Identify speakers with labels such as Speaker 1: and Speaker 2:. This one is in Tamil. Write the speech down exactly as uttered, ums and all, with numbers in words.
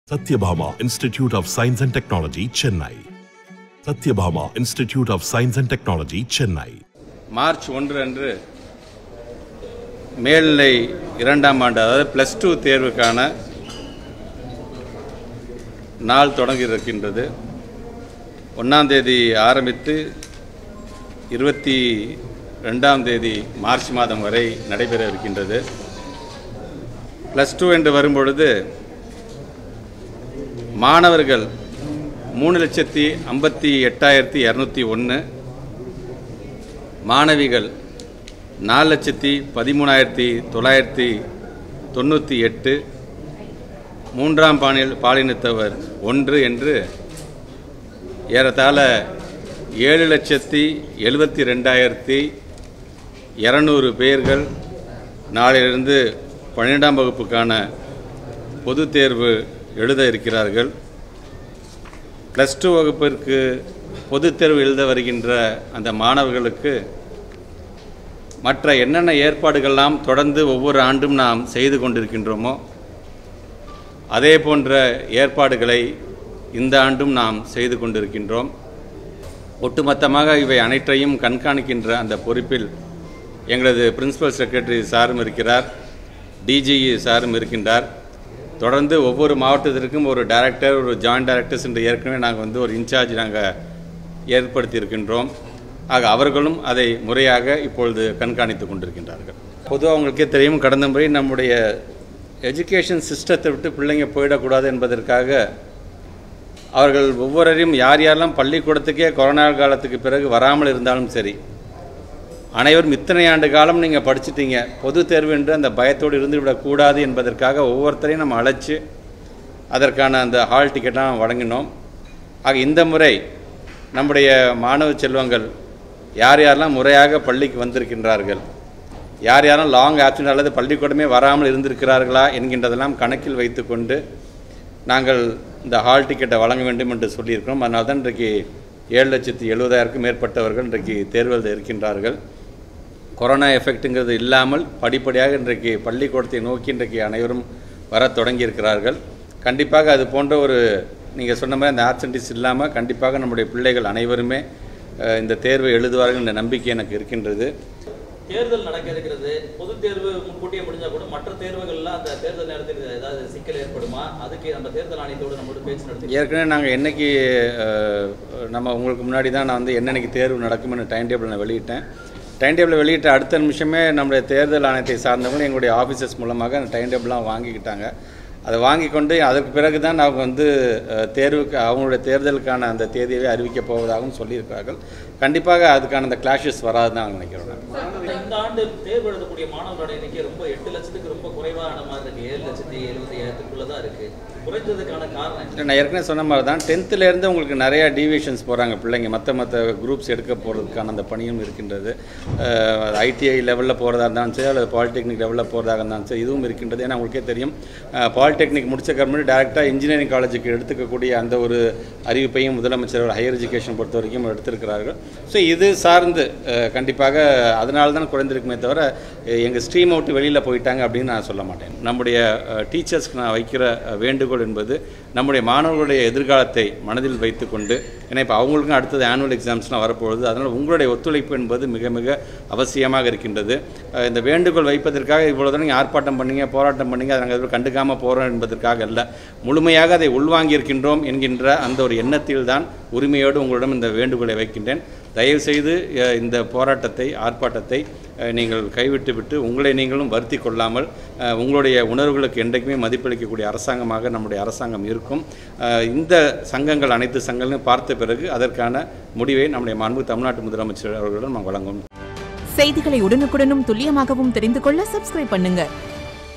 Speaker 1: Satyabhama Institute of Science and Technology, Chennai. Satyabhama Institute of Science and Technology, Chennai.
Speaker 2: March ஒன்று அன்று மேல்நிலை இரண்டாம் ஆண்டு அதாவது பிளஸ் டூ தேர்வுக்கான நாள் தொடங்கி இருக்கின்றது. ஒன்றாம் தேதி ஆரம்பித்து இருபத்தி ரெண்டாம் தேதி மார்ச் மாதம் வரை நடைபெற இருக்கின்றது. பிளஸ் டூ என்று வரும்பொழுது மாணவர்கள் மூணு லட்சத்தி ஐம்பத்தி எட்டாயிரத்தி இரநூத்தி ஒன்று, மாணவிகள் நாலு லட்சத்தி பதிமூணாயிரத்தி தொள்ளாயிரத்தி தொண்ணூற்றி எட்டு, மூன்றாம் பாலின பாலினத்தவர் ஒன்று என்று ஏறத்தாழ ஏழு லட்சத்தி எழுபத்தி ரெண்டாயிரத்தி இரநூறு பேர்கள் நாளிலிருந்து பன்னிரெண்டாம் வகுப்புக்கான பொது தேர்வு எழுத இருக்கிறார்கள். ப்ளஸ் டூ வகுப்பிற்கு பொதுத் தேர்வு எழுத வருகின்ற அந்த மாணவர்களுக்கு மற்ற என்னென்ன ஏற்பாடுகள்லாம் தொடர்ந்து ஒவ்வொரு ஆண்டும் நாம் செய்து கொண்டிருக்கின்றோமோ அதே போன்ற ஏற்பாடுகளை இந்த ஆண்டும் நாம் செய்து கொண்டிருக்கின்றோம். ஒட்டுமொத்தமாக இவை அனைத்தையும் கண்காணிக்கின்ற அந்த பொறுப்பில் எங்களது பிரின்சிபல் செக்ரட்டரி சாரும் இருக்கிறார், டிஜிஇ சாரும் இருக்கின்றார். தொடர்ந்து ஒவ்வொரு மாவட்டத்திற்கும் ஒரு டைரக்டர், ஒரு ஜாயிண்ட் டைரக்டர்ஸ் என்று ஏற்கனவே நாங்கள் வந்து ஒரு இன்சார்ஜ் நாங்கள் ஏற்படுத்தி இருக்கின்றோம். ஆக அவர்களும் அதை முறையாக இப்பொழுது கண்காணித்து கொண்டிருக்கின்றார்கள். பொதுவாக அவங்களுக்கே தெரியும், கடந்த முறை நம்முடைய எஜுகேஷன் சிஸ்டத்தை விட்டு பிள்ளைங்க போயிடக்கூடாது என்பதற்காக அவர்கள் ஒவ்வொருவரையும் யார் யாரெல்லாம் பள்ளிக்கூடத்துக்கே கொரோனா காலத்துக்கு பிறகு வராமல் இருந்தாலும் சரி, அனைவரும் இத்தனை ஆண்டு காலம் நீங்கள் படிச்சுட்டீங்க, பொது தேர்வு என்று அந்த பயத்தோடு இருந்துவிடக்கூடாது என்பதற்காக ஒவ்வொருத்தரையும் நம்ம அழைச்சி அதற்கான அந்த ஹால் டிக்கெட்டாக வழங்கினோம். ஆக இந்த முறை நம்முடைய மாணவ செல்வங்கள் யார் யாரெல்லாம் முறையாக பள்ளிக்கு வந்திருக்கின்றார்கள், யார் யாரெல்லாம் லாங் ஆப்சன்ட் அல்லது பள்ளிக்கூடமே வராமல் இருந்திருக்கிறார்களா என்கின்றதெல்லாம் கணக்கில் வைத்து கொண்டு நாங்கள் இந்த ஹால் டிக்கெட்டை வழங்க வேண்டும் என்று சொல்லியிருக்கிறோம். அதனால தான் இன்றைக்கு ஏழு லட்சத்தி எழுபதாயிரக்கும் மேற்பட்டவர்கள் இன்றைக்கு தேர்வு எழுத இருக்கின்றார்கள். கொரோனா எஃபெக்ட்டுங்கிறது இல்லாமல் படிப்படியாக இன்றைக்கு பள்ளிக்கூடத்தை நோக்கி இன்றைக்கு அனைவரும் வர தொடங்கியிருக்கிறார்கள். கண்டிப்பாக அது போன்ற ஒரு நீங்கள் சொன்ன மாதிரி அந்த ஆப்சன்டிஸ் இல்லாமல் கண்டிப்பாக நம்முடைய பிள்ளைகள் அனைவருமே இந்த தேர்வை எழுதுவார்கள் என்ற நம்பிக்கை எனக்கு இருக்கின்றது.
Speaker 3: தேர்தல் நடக்க இருக்கிறது, பொது தேர்வு முன்கூட்டியே முடிஞ்சால் கூட மற்ற தேர்வுகள்லாம் அந்த தேர்தல் நேரத்தில் ஏதாவது சிக்கல் ஏற்படுமா? அதுக்கு நம்ம தேர்தல் ஆணையத்தோடு நம்மளோட பேச்சு நடத்தி
Speaker 2: ஏற்கனவே நாங்கள் என்னைக்கு நம்ம உங்களுக்கு முன்னாடி தான் நான் வந்து என்னென்னைக்கு தேர்வு நடக்கும்னு டைம் டேபிள் நான் வெளியிட்டேன். டைம் டேபிள் வெளியிட்ட அடுத்த நிமிஷமே நம்முடைய தேர்தல் ஆணையத்தை சார்ந்தவங்களும் எங்களுடைய ஆஃபீஸர்ஸ் மூலமாக அந்த டைம் டேபிள்லாம் வாங்கிக்கிட்டாங்க. அதை வாங்கி கொண்டு அதற்கு பிறகு தான் அவங்க வந்து தேர்வுக்கு அவங்களுடைய தேர்தலுக்கான அந்த தேதியவே அறிவிக்கப் போவதாகவும் சொல்லியிருக்கிறார்கள். கண்டிப்பாக அதுக்கான அந்த கிளாஷஸ் வராது தான் நினைக்கிறோம்.
Speaker 3: இந்த ஆண்டு தேர்வு எழுதக்கூடிய மாணவர்களோட எண்ணிக்கை ரொம்ப எட்டு லட்சத்துக்கு ரொம்ப குறைவான மாதிரி இருக்குது. ஏழு லட்சத்தி எழுபத்தி ஐயாயிரத்துக்குள்ளே தான் இருக்குது. குறைந்ததுக்கான காரணம் நான்
Speaker 2: ஏற்கனவே சொன்ன மாதிரி தான் டென்த்துலேருந்து உங்களுக்கு நிறையா டிவிஷன்ஸ் போகிறாங்க பிள்ளைங்க, மற்ற மற்ற குரூப்ஸ் எடுக்க போகிறதுக்கான அந்த பணியும் இருக்கின்றது. ஐடிஐ லெவலில் போகிறதா இருந்தாலும் சரி அல்லது பாலிடெக்னிக் லெவலில் போகிறதாக இருந்தாலும் சரி இதுவும் இருக்கின்றது. ஏன்னா உங்களுக்கே தெரியும், பாலிடெக்னிக் முடிச்ச கம்பெனி டேரெக்டாக இன்ஜினியரிங் காலேஜுக்கு எடுத்துக்கக்கூடிய அந்த ஒரு அறிவிப்பையும் முதலமைச்சர் ஹையர் எஜுகேஷன் பொறுத்த வரைக்கும் எடுத்திருக்கிறார்கள். ஸோ இது சார்ந்து கண்டிப்பாக அதனால தான் குறைந்திருக்குமே தவிர எங்கள் ஸ்ட்ரீம் அவுட்டு வெளியில் போயிட்டாங்க அப்படின்னு நான் சொல்ல மாட்டேன். நம்முடைய டீச்சர்ஸ்க்கு நான் வைக்கிற வேண்டுகோள் என்பது நம்முடைய மாணவர்களுடைய எதிர்காலத்தை மனதில் வைத்துக்கொண்டு, ஏன்னா இப்போ அவங்களுக்கும் அடுத்தது ஆனுவல் எக்ஸாம்ஸ்லாம் வரப்போகுது, அதனால் உங்களுடைய ஒத்துழைப்பு என்பது மிக மிக அவசியமாக இருக்கின்றது. இந்த வேண்டுகோள் வைப்பதற்காக இவ்வளோ தான் நீங்கள் ஆர்ப்பாட்டம் பண்ணீங்க, போராட்டம் பண்ணீங்க, அதை நாங்கள் கண்டுக்காமல் போகிறோம் என்பதற்காக அல்ல, முழுமையாக அதை உள்வாங்கியிருக்கின்றோம் என்கின்ற அந்த ஒரு எண்ணத்தில் தான் உரிமையோடு உங்களிடம் இந்த வேண்டுகோளை வைக்கின்றேன். தயவுசெய்து இந்த போராட்டத்தை, ஆர்ப்பாட்டத்தை நீங்கள் கைவிட்டு விட்டு உங்களை நீங்களும் வருத்தி கொள்ளாமல் உங்களுடைய உணர்வுகளுக்கு என்றைக்குமே மதிப்பளிக்கக்கூடிய அரசாங்கமாக நம்முடைய அரசாங்கம் இருக்கும். இந்த சங்கங்கள் அனைத்து சங்கங்களையும் பார்த்த பிறகு அதற்கான முடிவை நம்முடைய மாண்பு தமிழ்நாட்டு முதலமைச்சர் அவர்களிடம் நாம் வழங்கும்.
Speaker 4: செய்திகளை உடனுக்குடனும் துல்லியமாகவும் தெரிந்து கொள்ள சப்ஸ்கிரைப் பண்ணுங்க.